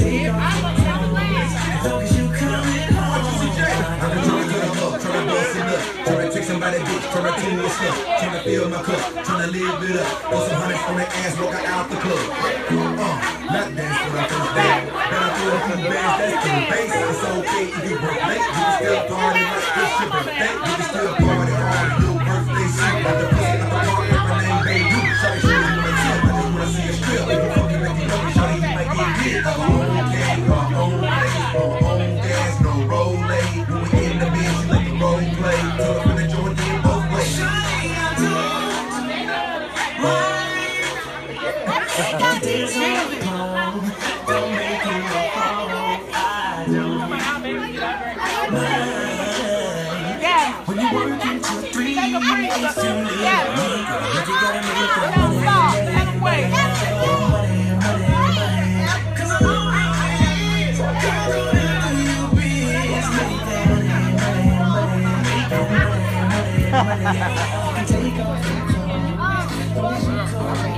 Somebody bitch, turn her to a slut, tryna fill my cup, tryna live it up, throw some hundreds on that ass, walk her out the club. Not dance for the first day, but I throw a few bands, that's to the base. It's okay if you work late, you can still party like it's your birthday. You can still party hard, your birthday suit, got the pussy, got the party, my name baby. Shawty, show you my tip, I just wanna see a strip. If you fucking like you know me, shawty, you might get hit. Have our own game, our own place, our own dance, no role play. When we in the bitch, you like the role play. When you work until 3 it's too late. But you gotta make the money. Cause I'm always wherever you be. It's make that money. Take off your clothes.